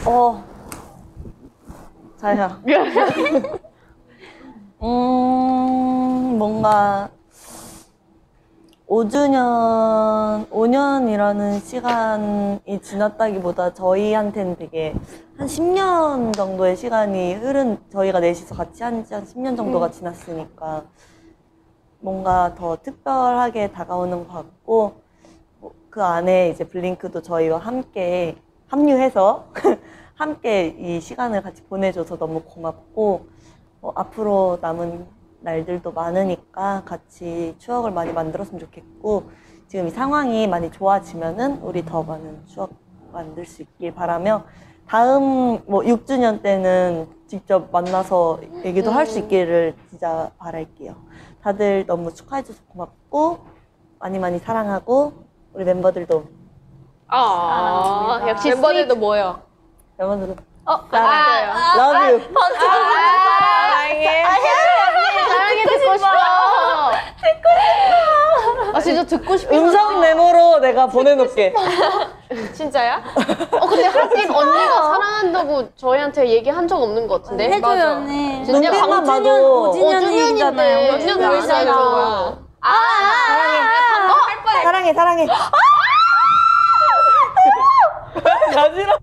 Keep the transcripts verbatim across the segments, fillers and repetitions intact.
어, 자야. 음, 뭔가 오 주년, 오 년이라는 시간이 지났다기보다 저희한테는 되게 한 십 년 정도의 시간이 흐른, 저희가 넷이서 같이 한 지 한 십 년 정도가 지났으니까 뭔가 더 특별하게 다가오는 것 같고, 그 안에 이제 블링크도 저희와 함께 합류해서 함께 이 시간을 같이 보내줘서 너무 고맙고, 어, 앞으로 남은 날들도 많으니까 같이 추억을 많이 만들었으면 좋겠고, 지금 이 상황이 많이 좋아지면은 우리 더 많은 추억 만들 수 있길 바라며, 다음 뭐 육 주년 때는 직접 만나서 얘기도 할 수 있기를 진짜 바랄게요. 다들 너무 축하해줘서 고맙고 많이 많이 사랑하고, 우리 멤버들도 아, 역시 멤버들도 뭐요? 멤버들도 어, 사랑해요. 아, Love you. 사랑해. 사랑해 듣고 싶어. 듣고 싶어. 아 진짜 듣고 싶어. 음성 메모로 내가 보내놓을게. 진짜야? 어 근데 하긴 언니가 사랑한다고 저희한테 얘기한 적 없는 것 같은데. 해줘요 언니. 진짜 눈빛만 오 주년, 봐도 오 주년 얘기잖아요. 몇 년 몇 됐잖아. 년이잖아. 아, 사랑해. 사랑해, 사랑해. 가지러.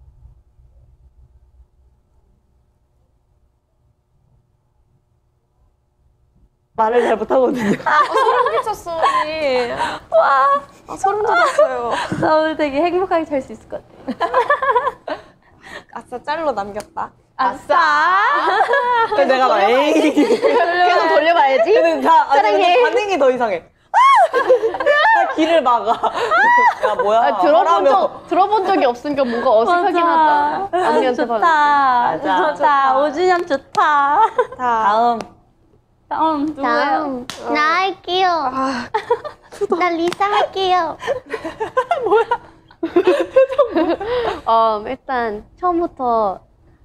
말을 잘 못하거든요. 소름 끼쳤어 언니. 와. 아, 소름 돋았어요. 나 오늘 되게 행복하게 잘 수 있을 것 같아. 아싸 짤로 남겼다. 아싸. 그래서 내가 막 에이. 계속 돌려봐야지. 근데 다 아니, 사랑해. 근데 반응이 더 이상해. 다 길을 막아. 야 뭐야? 아, 들어본 하라며. 적 들어본 적이 없으니까 뭔가 어색하긴 하다. 아, 언니한테 좋다. 맞아. 좋다. 오 주년 좋다. 다음. 다음 누구예요? 다음 나 할게요. 나 리사 할게요. 어, 일단 처음부터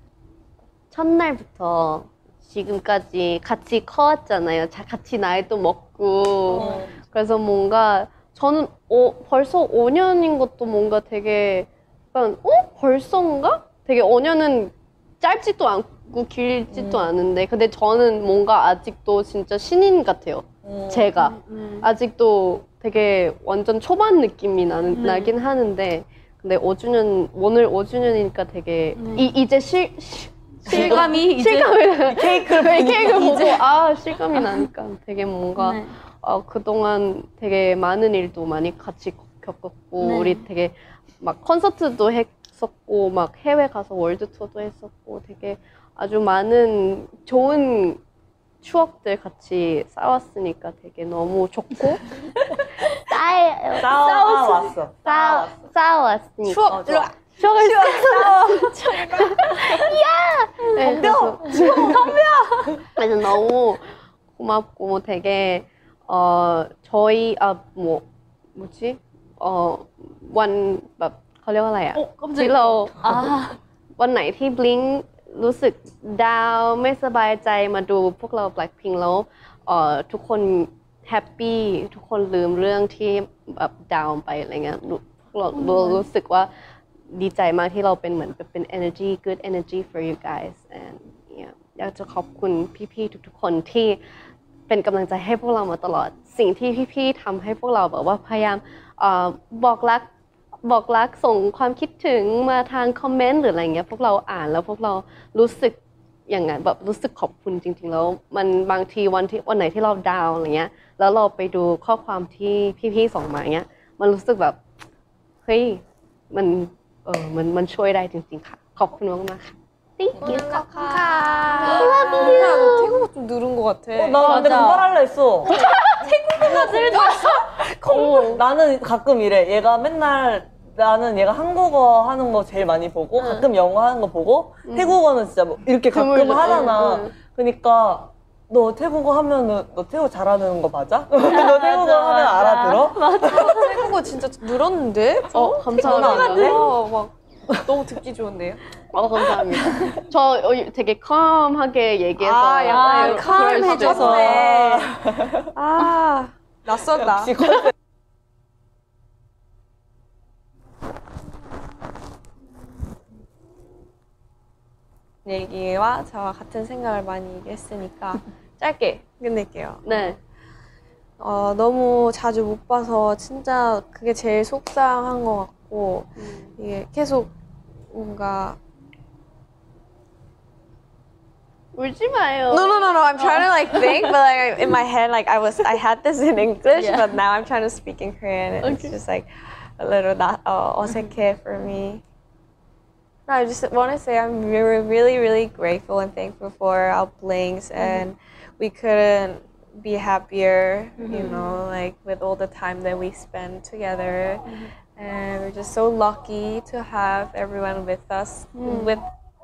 첫날부터 지금까지 같이 커왔잖아요. 자, 같이 나이도 먹고. 그래서 뭔가 저는 어, 벌써 오 년인 것도 뭔가 되게 약간 어? 벌써인가? 되게 오 년은 짧지도 않고 길지도 음. 않은데 근데 저는 뭔가 아직도 진짜 신인 같아요. 음. 제가 아직도 되게 완전 초반 느낌이 나는, 네. 나긴 하는데 근데 오 주년 오늘 오 주년이니까 되게 네. 이, 이제 실, 실 실감이 이제 실감이 케이크를 네, 보니 케이크 보고 아 실감이 나니까 되게 뭔가 네. 어, 그동안 되게 많은 일도 많이 같이 겪었고 네. 우리 되게 막 콘서트도 했었고 막 해외 가서 월드 투어도 했었고 되게 아주 많은 좋은 추억들 같이 쌓았으니까 되게 너무 좋고 싸요. 싸워왔어. 싸 싸웠으니까. 추억 일로 와. 추억을 쌓아 야! 네, 그래서 그래서 너무 고맙고 되게 어 저희 아 뭐 뭐지 어วันแบบเขาเรียกว่าอะไรอ่ะที่เราวันไหนที่ Blink รู้สึกดาวไม่สบายใจมาดูพวกเรา Blackpink แล้วเอ่อทุกคนแฮปปี้ทุกคนลืมเรื่องที่แบบดาวไปอะไรเงี้ยพวกเราเรารู้สึกว่าดีใจมากที่เราเป็นเหมือนเป็น energy good energy for you guys and yeah อยากจะขอบคุณพี่ๆทุกๆคนที่เป็นกำลังใจให้พวกเรามาตลอดสิ่งที่พี่ๆทำให้พวกเราแบบว่าพยายามเอ่อบอกรักบอกรักส่งความคิดถึงมาทางคอมเมนต์หรืออะไรเงี้ยพวกเราอ่านแล้วพวกเรารู้สึกอย่างนั้นแบบรู้สึกขอบคุณจริงๆแล้วมันบางทีวันที่วันไหนที่เราดาวน์อะไรเงี้ยแล้วเราไปดูข้อความที่พี่ๆส่งมาเงี้ยมันรู้สึกแบบเฮ้ยมันเออมันมันช่วยได้จริงๆค่ะขอบคุณมากๆค่ะ Thank you. 야, 너 태국어 좀 늘은 것 같아. 어, 나 근데 맞아. 그말할라 했어. 태국어가 늘었어. 어, 나는 가끔 이래. 얘가 맨날 나는 얘가 한국어 하는 거 제일 많이 보고 응. 가끔 영어 하는 거 보고 응. 태국어는 진짜 뭐 이렇게 가끔 드물죠. 하잖아. 응, 응. 그러니까 너 태국어 하면은 너 태국어 잘하는 거 맞아? 너 태국어 맞아, 하면 맞아. 알아들어? 태국어 진짜 늘었는데? 어 감사합니다. 어, 막 너무 듣기 좋은데요? 어 감사합니다. 저 어, 되게 컴하게 얘기해서 아, 약간 그럴- 컴 그럴 수도 해줘서. 있어요. 아, 낯선다. 역시 컨셉. 얘기와 저와 같은 생각을 많이 얘기했으니까 짧게 끝낼게요. 네. 어, 너무 자주 못 봐서 진짜 그게 제일 속상한 것 같고 음. 이게 계속 뭔가 울지 마요. No, no, no, no. I'm trying to like think, but like in my head, like I was, I had this in English, Yeah. but now I'm trying to speak in Korean, and it's just like a little not uh, 어색해 for me. No, I just want to say I'm really, really, really grateful and thankful for our Blinks, and we couldn't be happier, you know, like with all the time that we spend together, and we're just so lucky to have everyone with us, with.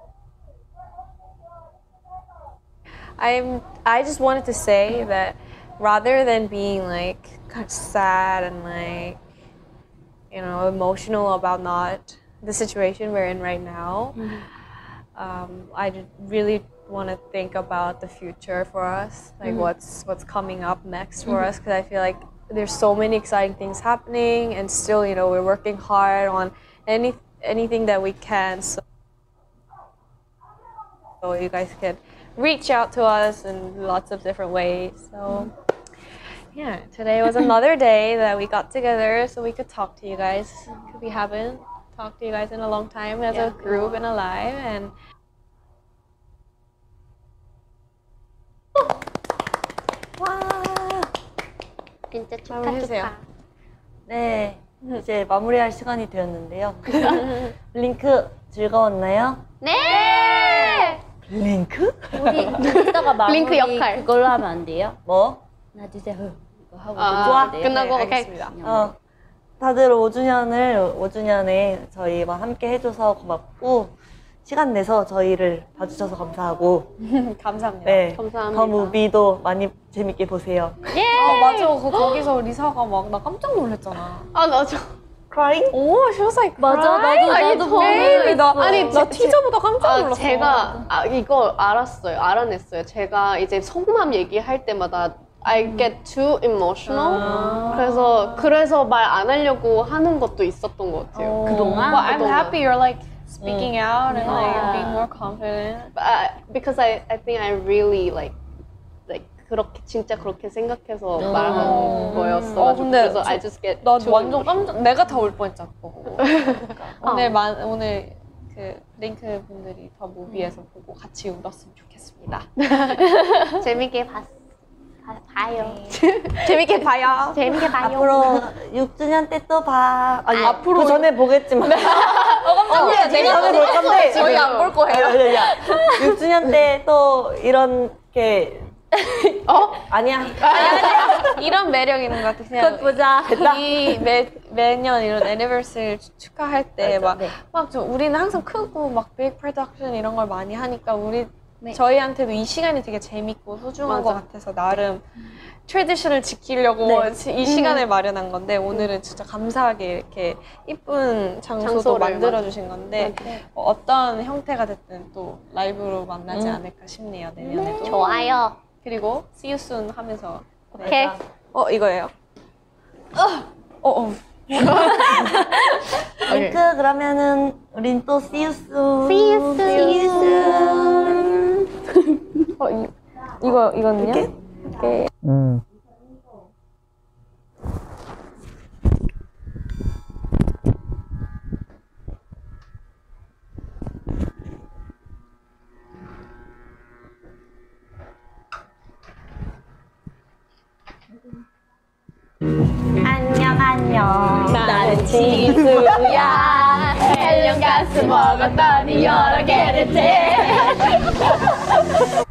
I'm, I just wanted to say that rather than being like kind of sad and like, you know, emotional about not the situation we're in right now, um, I just really want to think about the future for us, like what's what's coming up next for us, because I feel like there's so many exciting things happening, and still, you know, we're working hard on any anything that we can, so, so you guys can reach out to us in lots of different ways. So yeah, today was another day that we got together so we could talk to you guys, because we haven't talked to you guys in a long time as a group and alive. And 와. 진짜 축하 마무리해주세요. 축하. 네. 이제 마무리할 시간이 되었는데요. 블링크 즐거웠나요? 네. 블링크? 우리 이따가 마무리 링크 역할. 그걸로 하면 안 돼요? 뭐? 하나 둘셋 이거 하고 아, 좋아. 돼요? 끝나고 네, 오케이. 알겠습니다. 어, 다들 오 주년을 오 주년에 저희와 함께 해줘서 고맙고 시간 내서 저희를 봐주셔서 감사하고 감사합니다. 네, 감사합니다. 더 무비도 많이 재밌게 보세요. 아 맞아. 그 거기서 리사가 막 나 깜짝 놀랐잖아. 아, 맞아. Crying? 오, she was like, 맞아, crying? 나도, 아니, 나도 저 베이비, 나, 보고 아니, 나 제- 티저보다 깜짝 아, 놀랐어. 제가 아, 이거 알았어요. 알아냈어요. 제가 이제 속마음 얘기할 때마다 I get too emotional. 그래서 그래서 말 안 하려고 하는 것도 있었던 것 같아요. 그동안? Well, I'm 그동안. happy you're like speaking out and like Yeah. being more confident. But I, because I I think I really like like 그렇게 진짜 그렇게 생각해서 말하는 거였어. 어, 근데 그래서 저- I just get 나 too 완전 emotional. 깜짝, 내가 더 울 뻔했잖아. 보고. 오늘 만 오늘 그 링크 분들이 더 무비에서 보고 같이 울었으면 좋겠습니다. 재밌게 봤, 봐, 봐요. 재밌게 봐요. 재밌게 봐요. 앞으로 육 주년 때 또 봐. 아니, 아, 앞으로 그 전에 보겠지만. 어, 깜짝이야. 내가 전에 볼 건데. 저희 안 볼 거예요. 아니, 아니, 아니. 육 주년 때 또 이렇게. 어? 아니야. 이런 매력 있는 것 같아. 그냥 보자. 이 매, 매년 이런 애니버서리 축하할 때 막 네. 막 좀 우리는 항상 크고 막 빅 프로덕션 이런 걸 많이 하니까 우리 네. 저희한테도 이 시간이 되게 재밌고 소중한 맞아. 것 같아서 나름 트레디션을 지키려고 네. 지- 이 시간을 마련한 건데 오늘은 진짜 감사하게 이렇게 이쁜 장소도 장소를 만들어 주신 건데 어, 어떤 형태가 됐든 또 라이브로 만나지 음. 않을까 싶네요 내년에도. 좋아요. 그리고 See you soon 하면서 오케이. 어 이거예요. 어, 어. 링크 그러면은 우린 또 see you soon. See you soon. See you soon. 어, 이, 이거, 이거는요? 이렇게? 이렇게. 음. 안녕 안녕. 나는 지수야 헬륨 가스 먹었더니 여러 개를 째